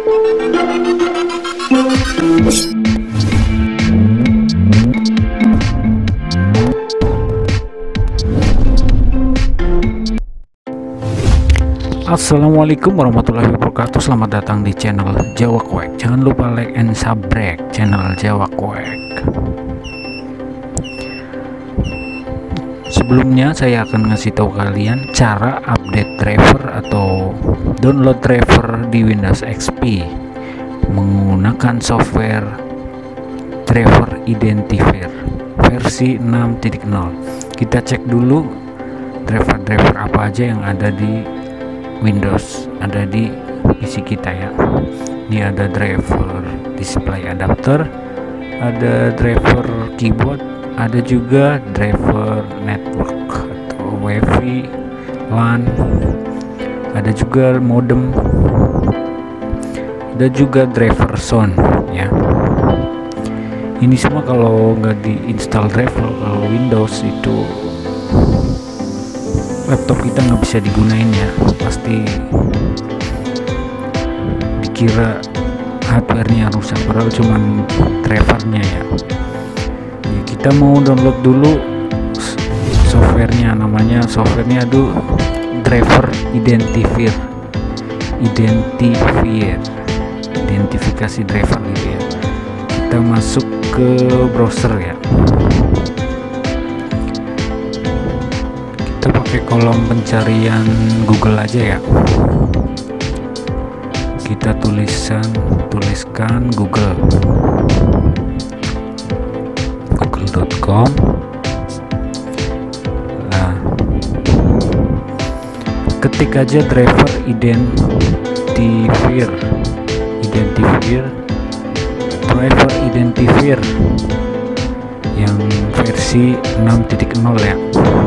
Assalamualaikum warahmatullahi wabarakatuh. Selamat datang di channel Jawa Quack. Jangan lupa like and subscribe channel Jawa Quack. Sebelumnya saya akan ngasih tahu kalian cara update driver atau download driver di Windows XP menggunakan software driver identifier versi 6.0. Kita cek dulu driver-driver apa aja yang ada di Windows, ada di PC kita ya. Ini ada driver display adapter, ada driver keyboard, ada juga driver network atau WiFi, LAN, ada juga modem, ada juga driver sound ya. Ini semua kalau nggak diinstal driver kalau Windows itu laptop kita nggak bisa digunain ya, pasti dikira hardware-nya rusak padahal cuman drivernya ya. Kita mau download dulu softwarenya, namanya softwarenya itu driver identifier, identifikasi driver gitu ya. Kita masuk ke browser ya, kita pakai kolom pencarian Google aja ya. Kita tuliskan google.com. Nah, ketik aja driver identifier yang versi 6.0 ya.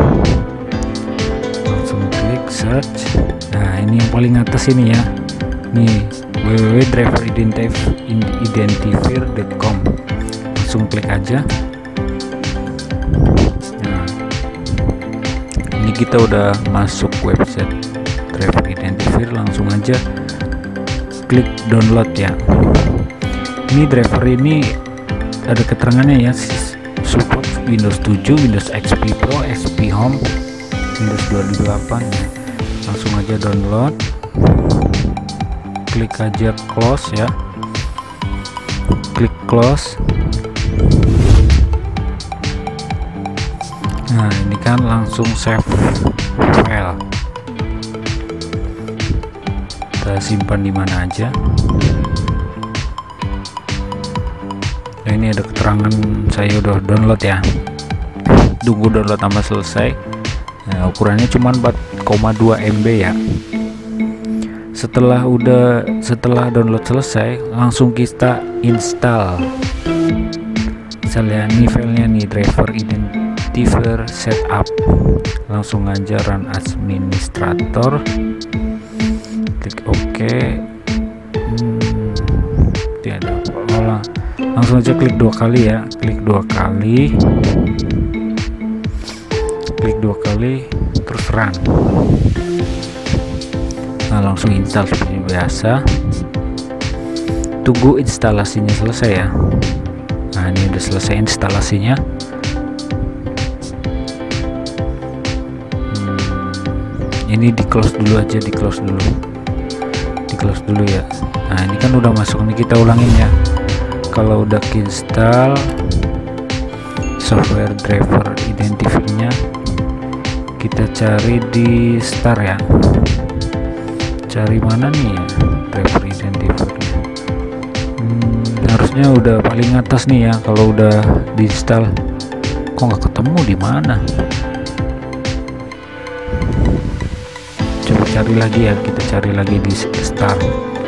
Search. Nah, ini yang paling atas ini ya, nih www.driveridentifier.com. langsung klik aja. Nah, ini kita udah masuk website driver identifier, langsung aja klik download ya. Ini driver ini ada keterangannya ya, support Windows 7, Windows XP Pro, XP Home, Windows 2008 ya. Langsung aja download, klik aja close ya, klik close. Nah, ini kan langsung save file, kita simpan di mana aja. Nah, ini ada keterangan saya udah download ya, tunggu download tambah selesai. Nah, ukurannya cuma 4,2 MB ya. Setelah download selesai, langsung kita install. Misalnya ini filenya nih, driver identifier setup. Langsung aja run administrator, klik OK. Tidak ada, langsung aja klik dua kali ya, klik dua kali terus run. Nah, langsung install seperti biasa, tunggu instalasinya selesai ya. Nah, ini udah selesai instalasinya. Ini di close dulu aja, di close dulu ya. Nah, ini kan udah masuk nih, kita ulangin ya. Kalau udah install software driver identifier-nya, kita cari di start ya. Cari mana nih ya driver identifier-nya? Harusnya udah paling atas nih ya. Kalau udah diinstal, kok nggak ketemu di mana? Coba cari lagi ya, kita cari lagi di start.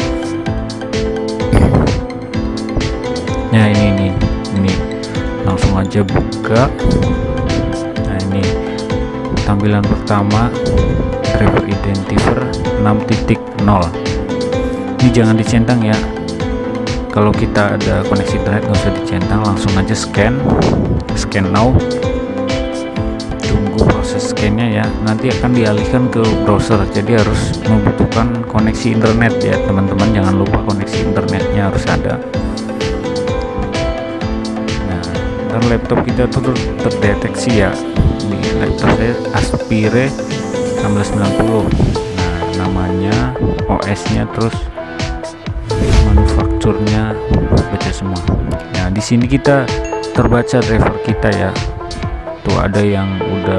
Nah, ini langsung aja buka. Nah, ini tampilan pertama driver identifier 6.0. Ini jangan dicentang ya, kalau kita ada koneksi internet nggak usah dicentang, langsung aja scan now. Tunggu proses scan-nya ya, nanti akan dialihkan ke browser, jadi harus membutuhkan koneksi internet ya teman-teman. Jangan lupa koneksi laptop kita tuh terdeteksi ya. Di laptop saya Aspire 1690. Nah, namanya, OS-nya, terus manufakturnya baca semua. Nah, di sini kita terbaca driver kita ya. Tuh ada yang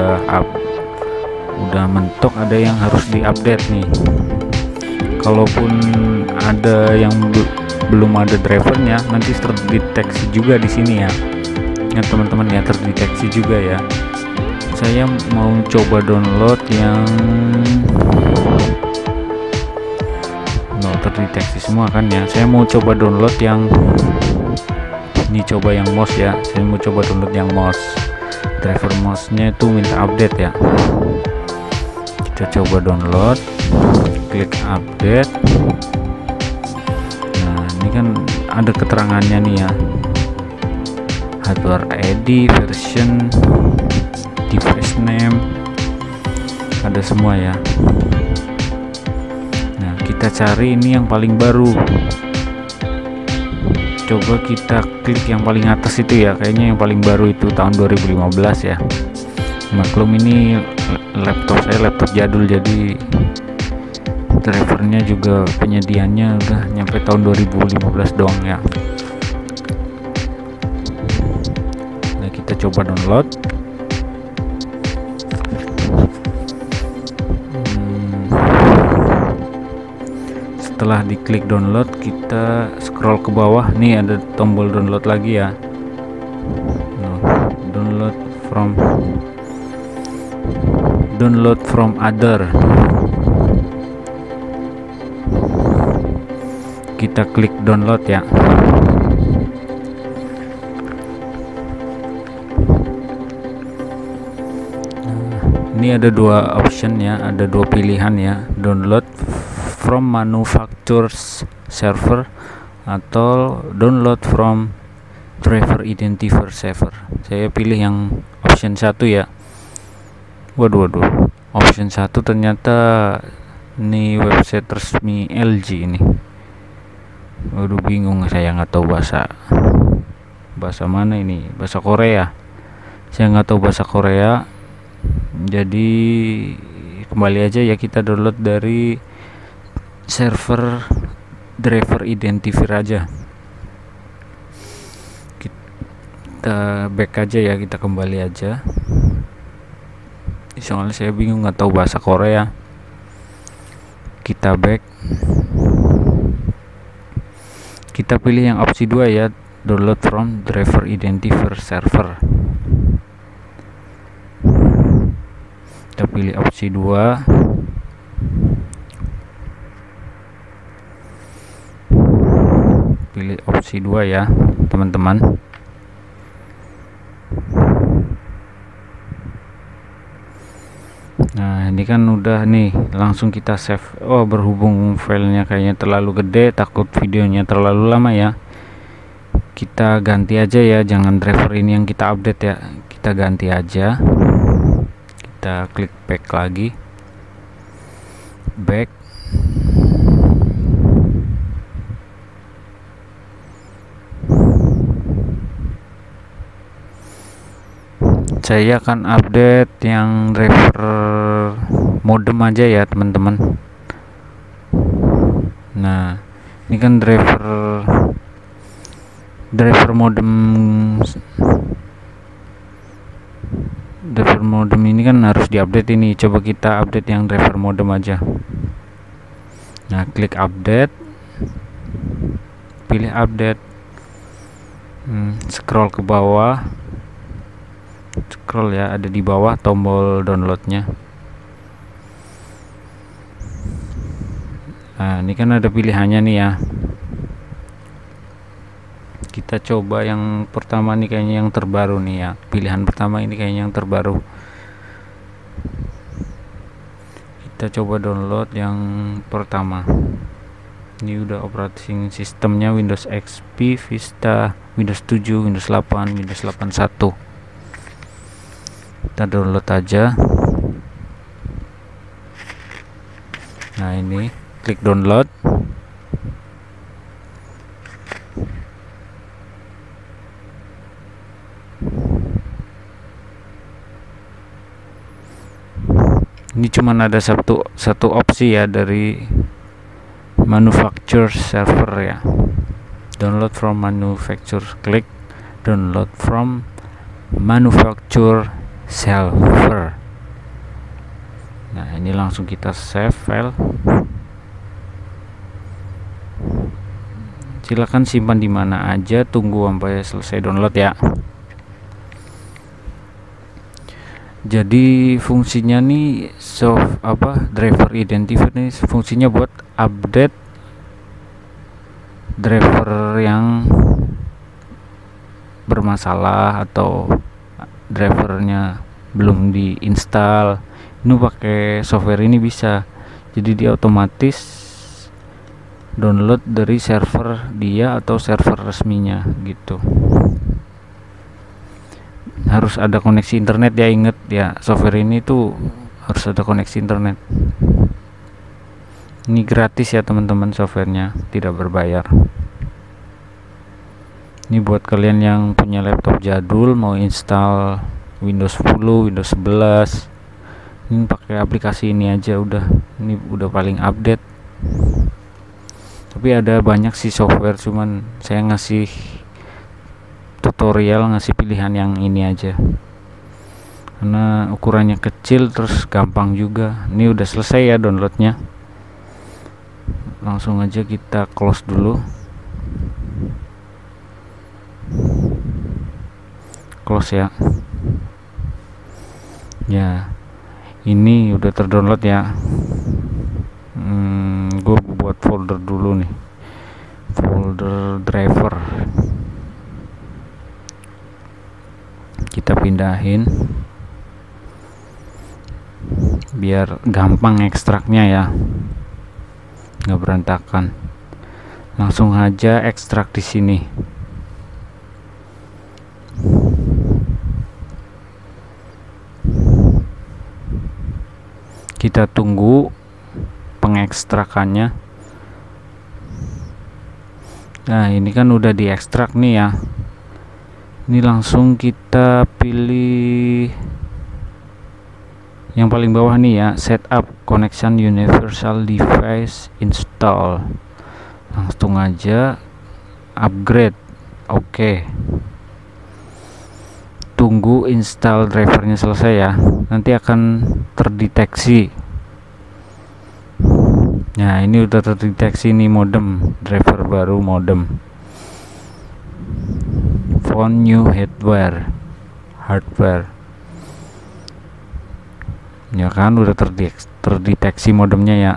udah mentok, ada yang harus diupdate nih. Kalaupun ada yang belum ada drivernya, nanti terdeteksi juga di sini ya. Ya teman-teman ya, terdeteksi juga ya. Saya mau coba download yang terdeteksi semua kan ya. Saya mau coba download yang ini, coba yang mouse ya. Saya mau coba download yang mouse. Driver mouse-nya itu minta update ya. Kita coba download, klik update. Nah, ini kan ada keterangannya nih ya. Hardware ID, version, device name, ada semua ya. Nah, kita cari ini yang paling baru. Coba kita klik yang paling atas itu ya, kayaknya yang paling baru itu tahun 2015 ya. Maklum ini laptop saya laptop jadul, jadi drivernya juga penyediaannya udah nyampe tahun 2015 doang ya. Nah, kita coba download. Setelah diklik download, kita scroll ke bawah nih, ada tombol download lagi ya. Download from other. Kita klik download ya. Ini ada dua option ya, ada dua pilihan ya. Download from manufacturer's server atau download from driver identifier server. Saya pilih yang option 1 ya. Waduh, option 1 ternyata ini website resmi LG ini. Waduh, bingung, saya nggak tahu bahasa mana ini, bahasa Korea. Saya nggak tahu bahasa Korea, jadi kembali aja ya, kita download dari server driver identifier aja. Kita back aja ya, kita kembali aja. Soalnya saya bingung, nggak tahu bahasa Korea. Kita back, kita pilih yang opsi 2 ya, download from driver identifier server. Kita pilih opsi 2. Pilih opsi 2 ya teman-teman. Nah, ini kan udah nih, langsung kita save. Oh, berhubung filenya kayaknya terlalu gede, takut videonya terlalu lama ya, kita ganti aja ya, jangan driver ini yang kita update ya, kita ganti aja. Kita klik back lagi, back. Saya akan update yang driver modem aja ya teman-teman. Nah, ini kan driver modem ini kan harus diupdate ini. Coba kita update yang driver modem aja. Nah, klik update, pilih update, scroll ke bawah, scroll ya, ada di bawah tombol downloadnya. Nah, ini kan ada pilihannya nih ya. Kita coba yang pertama nih, kayaknya yang terbaru nih ya. Pilihan pertama ini kayaknya yang terbaru. Kita coba download yang pertama. Ini udah operating sistemnya Windows XP, Vista, Windows 7, Windows 8, Windows 81. Kita download aja. Nah, ini klik download. Ini cuman ada satu opsi ya dari manufacturer server ya. Download from manufacturer, klik download from manufacturer server. Nah, ini langsung kita save file. Silakan simpan di mana aja, tunggu sampai selesai download ya. Jadi fungsinya nih driver identifier nih fungsinya buat update driver yang bermasalah atau drivernya belum diinstal. Ini pakai software ini bisa, jadi dia otomatis download dari server dia atau server resminya gitu. Harus ada koneksi internet ya, inget ya, software ini tuh harus ada koneksi internet. Ini gratis ya teman-teman, softwarenya tidak berbayar. Ini buat kalian yang punya laptop jadul mau install Windows 10, Windows 11, ini pakai aplikasi ini aja udah. Ini udah paling update. Tapi ada banyak sih software, cuman saya ngasih tutorial, ngasih pilihan yang ini aja karena ukurannya kecil terus gampang juga. Ini udah selesai ya downloadnya, langsung aja kita close dulu. Close ya. Ya, ini udah terdownload ya. Gue buat folder dulu nih, folder driver. Kita pindahin biar gampang ekstraknya ya, nggak berantakan. Langsung aja ekstrak di sini. Kita tunggu pengekstrakannya. Nah, ini kan udah diekstrak nih ya. Ini langsung kita pilih yang paling bawah nih ya, setup connection universal device install. Langsung aja upgrade. Oke. Tunggu install drivernya selesai ya, nanti akan terdeteksi. Nah, ini udah terdeteksi nih modem, driver baru modem. Phone new hardware. Ya kan udah terdeteksi modemnya ya.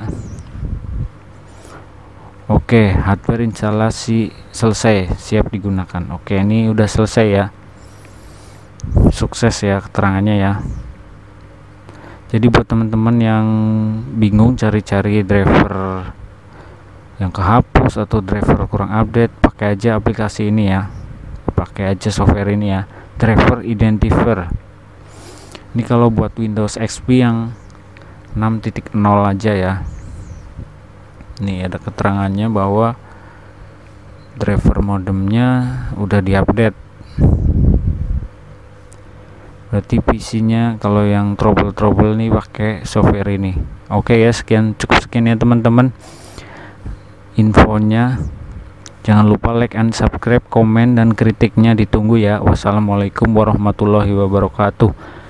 Oke, hardware instalasi selesai, siap digunakan. Oke, ini udah selesai ya. Sukses ya keterangannya ya. Jadi buat teman-teman yang bingung cari-cari driver yang kehapus atau driver kurang update, pakai aja aplikasi ini ya, pakai aja software ini ya, driver identifier. Ini kalau buat Windows XP yang 6.0 aja ya. Nih ada keterangannya bahwa driver modemnya udah diupdate. Berarti PC-nya kalau yang trouble nih pakai software ini. Oke ya, cukup sekian ya teman-teman infonya. Jangan lupa like and subscribe, komen dan kritiknya ditunggu ya. Wassalamualaikum warahmatullahi wabarakatuh.